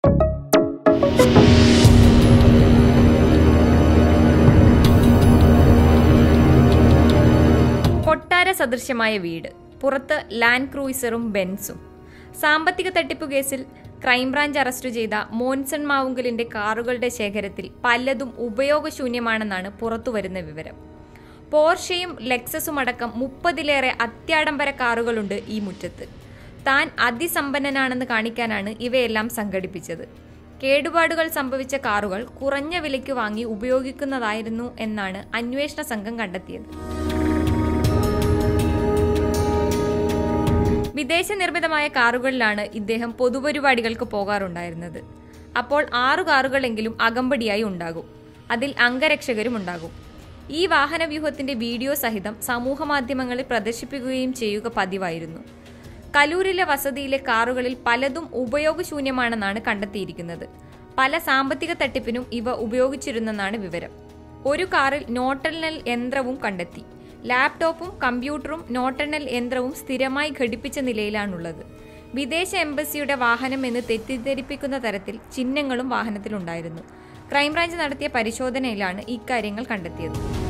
കൊട്ടാര സദൃശ്യമായ വീട്, പുറത്ത് ലാൻഡ് ക്രൂയിസറും ബെൻസും. സാമ്പത്തിക തട്ടിപ്പു കേസിൽ ക്രൈംബ്രാഞ്ച് അറസ്റ്റ് ചെയ്ത മോൻസൺ മാവുങ്കലിന്റെ കാറുകളുടെ ശേഖരത്തിൽ പലതും ഉപയോഗശൂന്യമാണെന്നാണ് പുറത്തുവരുന്ന വിവരം. പോർഷയും ലെക്സസും അടക്കം 30-ലേറെ അത്യാഡംബര കാറുകളുണ്ട് ഈ മുറ്റത്ത്. താൻ അതിസമ്പന്നനാണെന്ന് കാണിക്കാനാണ് ഇവയെല്ലാം സംഘടിപ്പിച്ചത്. കേടുപാടുകൾ സംഭവിച്ച കാറുകൾ കുറഞ്ഞ വിലയ്ക്ക് വാങ്ങി ഉപയോഗിക്കുന്നതായിരുന്നു എന്നാണ് അന്വേഷണ സംഘം കണ്ടെത്തിയത്. വിദേശ നിർമ്മിതമായ കാറുകളിലാണ് ഇദ്ദേഹം പൊതുപരിപാടികൾക്ക് പോകാറുണ്ടായിരുന്നത്. അപ്പോൾ 6 കാറുകളെങ്കിലും അകമ്പടിയായി ഉണ്ടാകും. അതിൽ അംഗരക്ഷകരും ഉണ്ടാകും. ഈ വാഹനവ്യൂഹത്തിന്റെ വീഡിയോ സഹിതം സമൂഹമാധ്യമങ്ങളിൽ പ്രദർശിപ്പിക്കുകയും ചെയ്യുക പതിവായിരുന്നു. കലൂരിലെ വസതിയിലെ കാറുകളിൽ പലതും ഉപയോഗശൂന്യമാണെന്നാണ് കണ്ടെത്തിയിരിക്കുന്നത്. പല സാമ്പത്തിക തട്ടിപ്പിനും ഇവ ഉപയോഗിച്ചിരുന്നെന്നാണ് വിവരം. ഒരു കാറിൽ നോട്ടെണ്ണൽ യന്ത്രവും കണ്ടെത്തി. ലാപ്ടോപ്പും കമ്പ്യൂട്ടറും നോട്ടെണ്ണൽ യന്ത്രവും സ്ഥിരമായി ഘടിപ്പിച്ച നിലയിലാണുള്ളത്. വിദേശ എംബസിയുടെ വാഹനം എന്ന് തെറ്റിദ്ധരിപ്പിക്കുന്ന തരത്തിൽ ചിഹ്നങ്ങളും വാഹനത്തിലുണ്ടായിരുന്നു. ക്രൈംബ്രാഞ്ച് നടത്തിയ പരിശോധനയിലാണ് ഇക്കാര്യങ്ങൾ കണ്ടെത്തിയത്.